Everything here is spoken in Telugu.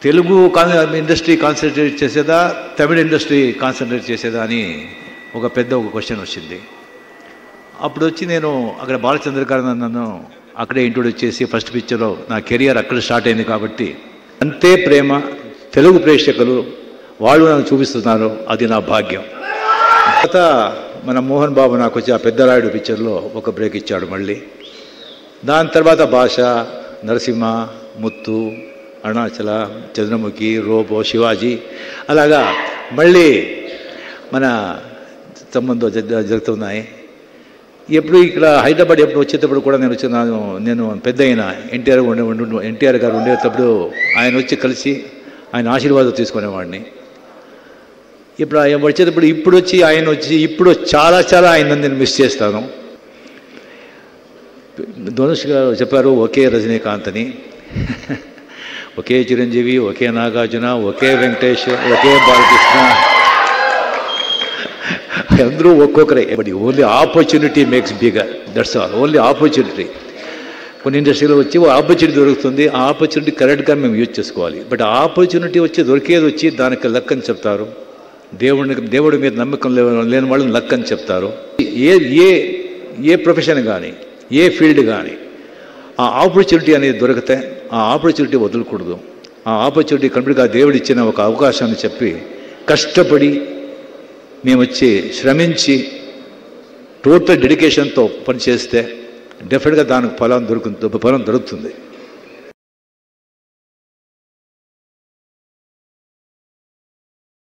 తెలుగు ఇండస్ట్రీ కాన్సన్ట్రేట్ చేసేదా, తమిళ ఇండస్ట్రీ కాన్సన్ట్రేట్ చేసేదా అని ఒక క్వశ్చన్ వచ్చింది. అప్పుడు వచ్చి నేను అక్కడ బాలచంద్ర గారు నన్ను అక్కడే ఇంట్రొడ్యూస్ చేసి ఫస్ట్ పిక్చర్లో నా కెరియర్ అక్కడ స్టార్ట్ అయింది. కాబట్టి అంతే ప్రేమ తెలుగు ప్రేక్షకులు వాళ్ళు నన్ను చూపిస్తున్నారు, అది నా భాగ్యం. తర్వాత మన మోహన్ బాబు నాకు వచ్చి ఆ పెద్దరాయుడు పిక్చర్లో ఒక బ్రేక్ ఇచ్చాడు మళ్ళీ. దాని తర్వాత భాష, నరసింహ, ముత్తు, అరుణాచల, చంద్రముఖి, రోబో, శివాజీ, అలాగా మళ్ళీ మన సంబంధం జరుగుతున్నాయి. ఎప్పుడు ఇక్కడ హైదరాబాద్ ఎప్పుడు వచ్చేటప్పుడు కూడా నేను పెద్ద అయిన ఎన్టీఆర్ గారు ఉండేటప్పుడు ఆయన వచ్చి కలిసి ఆయన ఆశీర్వాదం తీసుకునేవాడిని. ఇప్పుడు ఆయన వచ్చేటప్పుడు ఇప్పుడు చాలా చాలా ఆయన నేను మిస్ చేస్తాను. ధనుష్ గారు చెప్పారు ఒకే రజనీకాంత్ అని, ఒకే చిరంజీవి, ఒకే నాగార్జున, ఒకే వెంకటేష్, ఒకే బాలకృష్ణ, అందరూ ఒక్కొక్కరే. But only opportunity makes bigger, that's all. Only opportunity. కొన్ని ఇండస్ట్రీలో వచ్చి ఆపర్చునిటీ దొరుకుతుంది, ఆ ఆపర్చునిటీ కరెక్ట్గా మేము యూజ్ చేసుకోవాలి. బట్ ఆపర్చునిటీ దొరికేది వచ్చి దానికి లక్ అని చెప్తారు. దేవుడి మీద నమ్మకం లేని వాళ్ళని లక్ అని చెప్తారు. ఏ ప్రొఫెషన్ కానీ ఏ ఫీల్డ్ కానీ ఆ ఆపర్చునిటీ అనేది దొరికితే ఆ ఆపర్చునిటీ వదలకూడదు. ఆ ఆపర్చునిటీ కంప్లీట్గా దేవుడు ఇచ్చిన ఒక అవకాశాన్ని చెప్పి కష్టపడి మేము వచ్చి శ్రమించి టోటల్ డెడికేషన్తో పనిచేస్తే డెఫినెట్గా దానికి ఫలం దొరుకుతుంది.